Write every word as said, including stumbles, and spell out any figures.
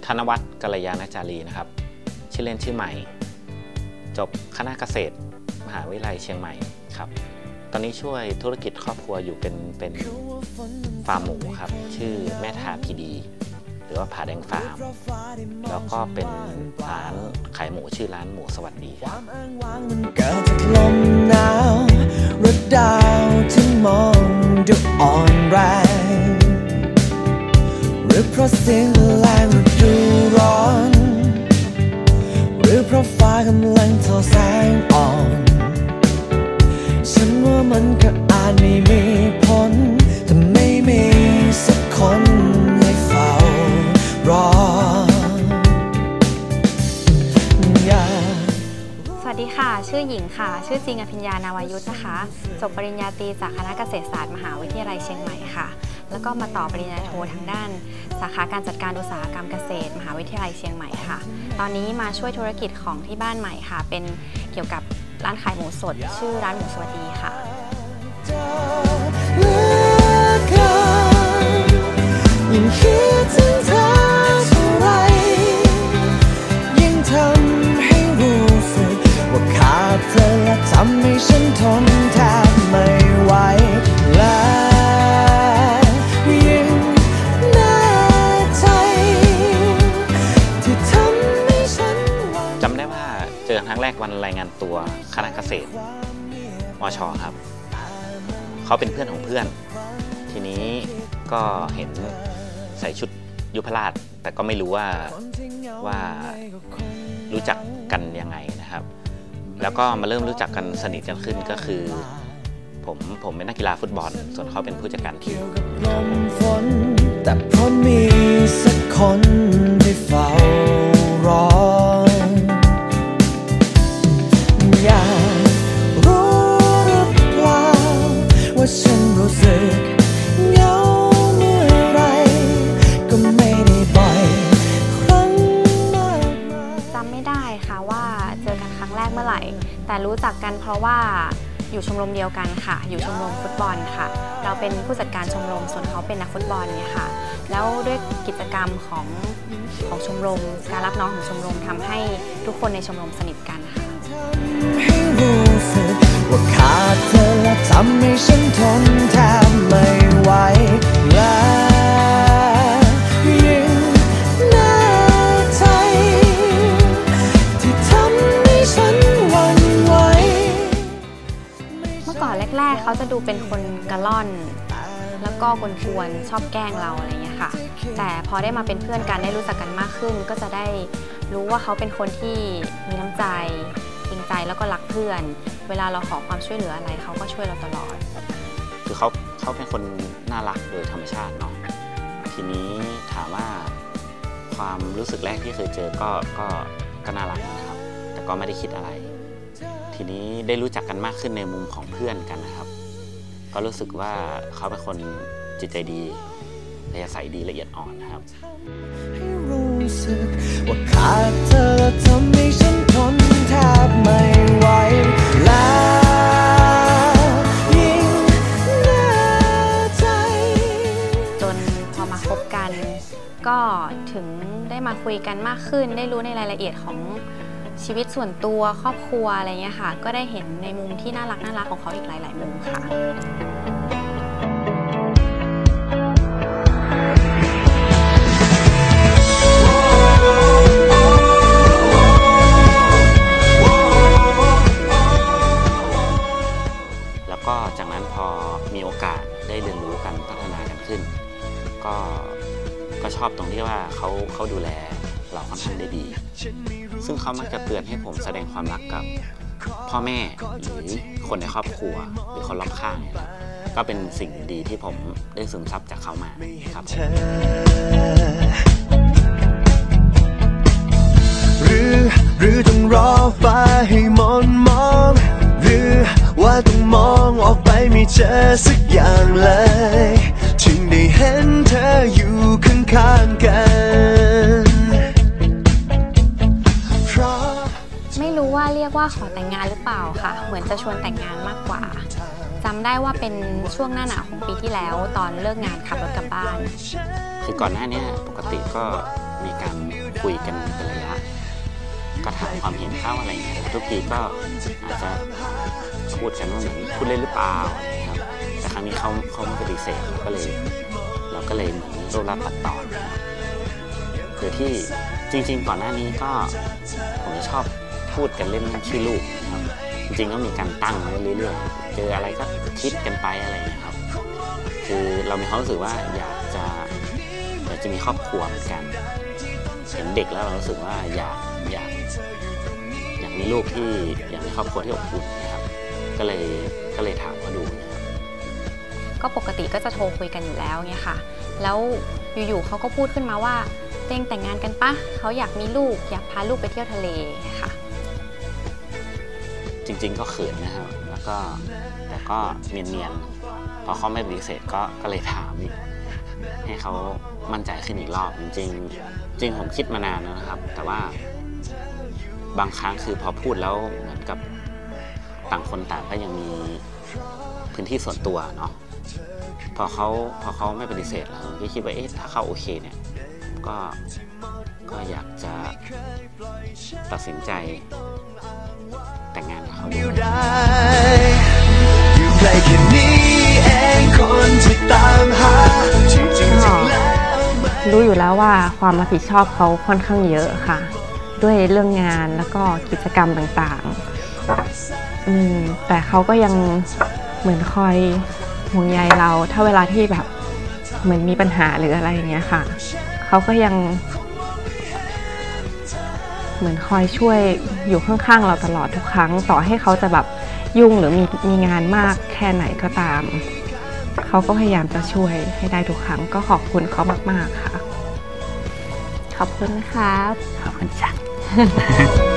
ธนวัฒน์กัลยาณจารีนะครับชื่อเล่นชื่อใหม่จบคณะเกษตรมหาวิทยาลัยเชียงใหม่ครับตอนนี้ช่วยธุรกิจครอบครัวอยู่เป็นเป็นฟาร์มหมูครับชื่อแม่ทาพีดีหรือว่าผาแดงฟาร์มแล้วก็เป็นร้านขายหมูชื่อร้านหมูสวัสดีครับเกิดจากลมหนาวหรือดาวที่มองดูอ่อนแรงหรือเพราะเสียงแรงฤดูร้อนหรือเพราะฟ้ากำลังทอแสงอ่อนฉันว่ามันก็อาจไม่มีผลแต่ไม่มีสักคนให้เฝ้ารอสวัสดีค่ะชื่อหญิงค่ะชื่อจริงอภิญญานาวายุทธนะคะจบปริญญาตรีจากคณะเกษตรศาสตร์มหาวิทยาลัยเชียงใหม่ค่ะแล้วก็มาต่อปริญญาโททางด้านสาขาการจัดการอุตสาหกรรมเกษตรมหาวิทยาลัยเชียงใหม่ค่ะตอนนี้มาช่วยธุรกิจของที่บ้านใหม่ค่ะเป็นเกี่ยวกับร้านขายหมูสดชื่อร้านหมูสวัสดีค่ะยิ่งคิดถึงเธอเท่าไรยิ่งทำให้รู้สึกว่าขาดเธอและทำให้ฉันทนแทบไม่ไหวและยิ่งแน่ใจที่ทำให้ฉันจำได้ว่าเจอครั้งแรกวันรายงานตัวคณะเกษตรมช.ครับเขาเป็นเพื่อนของเพื่อนทีนี้ก็เห็นใส่ชุดยุพราชแต่ก็ไม่รู้ว่าว่ารู้จักกันยังไงนะครับแล้วก็มาเริ่มรู้จักกันสนิทกันขึ้นก็คือผมผมเป็นนักกีฬาฟุตบอลส่วนเขาเป็นผู้จัดการทีมแต่เพราะมีสักคนที่เฝ้ารออยากรู้หรือเปล่าว่าฉันรู้สึกเหงาเมื่อไรก็ไม่ได้บ่อยครั้งมากจำไม่ได้ค่ะว่าเจอกันครั้งแรกเมื่อไหร่แต่รู้จักกันเพราะว่าอยู่ชมรมเดียวกันค่ะอยู่ชมรมฟุตบอลค่ะเราเป็นผู้จัดการชมรมส่วนเขาเป็นนักฟุตบอลเนี่ยค่ะแล้วด้วยกิจกรรมของของชมรมการรับน้องของชมรมทำให้ทุกคนในชมรมสนิทกันค่ะให้รู้สึกว่าขาดเธอและทำให้ฉันทนแทบไม่ไหวและยิ่งแน่ใจที่ทำให้ฉันหวั่นไหวเมื่อก่อนแรกๆเขาจะดูเป็นคนกระล่อนแล้วก็กวนๆชอบแกล้งเราอะไรเงี้ยค่ะแต่พอได้มาเป็นเพื่อนกันได้รู้จักกันมากขึ้นก็จะได้รู้ว่าเขาเป็นคนที่มีน้ำใจจริงใจแล้วก็รักเพื่อนเวลาเราขอความช่วยเหลืออะไรเขาก็ช่วยเราตลอดคือเขาเขาเป็นคนน่ารักโดยธรรมชาติเนาะทีนี้ถามว่าความรู้สึกแรกที่เคยเจอก็ก็ก็น่ารักนะครับแต่ก็ไม่ได้คิดอะไรทีนี้ได้รู้จักกันมากขึ้นในมุมของเพื่อนกันนะครับก็รู้สึกว่าเขาเป็นคนจิตใจดีอัธยาศัยดีละเอียดอ่อนนะครับให้รู้สึกว่าขาดเธอทำให้ฉันทนแทบไม่ไหวแล้วยิ่งแน่ใจจนพอมาคบกันก็ถึงได้มาคุยกันมากขึ้นได้รู้ในรายละเอียดของชีวิตส่วนตัวครอบครัวอะไรเงี้ยค่ะก็ได้เห็นในมุมที่น่ารักน่ารักของเขาอีกหลายๆมุมค่ะแล้วก็จากนั้นพอมีโอกาสได้เรียนรู้กันพัฒนากันขึ้นก็ก็ชอบตรงที่ว่าเขาเขาดูแลเราค่อนข้างได้ดีซึ่งเขามักจะเตือนให้ผมแสดงความรักกับพ่อแม่หรือคนในครอบครัวหรือคนรอบข้างเนี่ยครับก็เป็นสิ่งดีที่ผมได้ซึมซับจากเขามาครับหรือหรือต้องรอฟ้าให้มนมองหรือว่าต้องมองออกไปไม่เจอสักอย่างเลยจึงได้เห็นเธออยู่ข้างๆกันไม่รู้ว่าเรียกว่าขอแต่งงานหรือเปล่าค่ะเหมือนจะชวนแต่งงานมากกว่าจำได้ว่าเป็นช่วงหน้าหนาวของปีที่แล้วตอนเลิกงานขับรถกลับบ้านคือก่อนหน้านี้ปกติก็มีการคุยกันเป็นระยะก็ถามความเห็นเขาอะไรเงี้ยทุกทีก็อาจจะพูดกันว่าเหมือนพูดเล่นหรือเปล่าอะไรเงี้ยครับแต่ครั้งนี้เขาเขาไม่ปฏิเสธเราก็เลยเราก็เลยเหมือนรูปรับตัดต่อนะครับคือที่จริงๆก่อนหน้านี้ก็ผมจะชอบพูดกันเล่นชื่อลูกนะครับจริงๆก็มีการตั้งไว้เรื่อยๆเจออะไรก็คิดกันไปอะไรเงี้ยครับคือเรามีความรู้สึกว่าอยากจะอยากจะมีครอบครัวเหมือนกันเห็นเด็กแล้วเรารู้สึกว่าอยากอยากอยากมีลูกที่อยากมีครอบครัวที่อบอุ่นนะครับก็เลยก็เลยถามเขาดูนะครับก็ปกติก็จะโทรคุยกันอยู่แล้วเนี่ยค่ะแล้วอยู่ๆเขาก็พูดขึ้นมาว่าเต้งแต่งงานกันปะเขาอยากมีลูกอยากพาลูกไปเที่ยวทะเลค่ะจริงๆก็เขินนะครับแล้วก็แต่ก็เนียนๆพอเขาไม่ปฏิเสธก็ก็เลยถามอีกให้เขามั่นใจขึ้นอีกรอบจริงๆจริงผมคิดมานานแล้วนะครับแต่ว่าบางครั้งคือพอพูดแล้วเหมือนกับต่างคนต่างก็ยังมีพื้นที่ส่วนตัวเนาะพอเขาพอเขาไม่ปฏิเสธเราก็คิดว่าเอ๊ะถ้าเขาโอเคเนี่ยก็ก็อยากจะตัดสินใจแต่งงานกับเขาด้วยรู้อยู่แล้วว่าความรับผิดชอบเขาค่อนข้างเยอะค่ะด้วยเรื่องงานแล้วก็กิจกรรมต่างๆอืมแต่เขาก็ยังเหมือนคอยห่วงใยเราถ้าเวลาที่แบบเหมือนมีปัญหาหรืออะไรอย่างเงี้ยค่ะเขาก็ยังเหมือนคอยช่วยอยู่ข้างๆเราตลอดทุกครั้งต่อให้เขาจะแบบยุ่งหรือมีมีงานมากแค่ไหนก็ตามเขาก็พยายามจะช่วยให้ได้ทุกครั้งก็ขอบคุณเขามากๆค่ะขอบคุณครับขอบคุณจ้ะ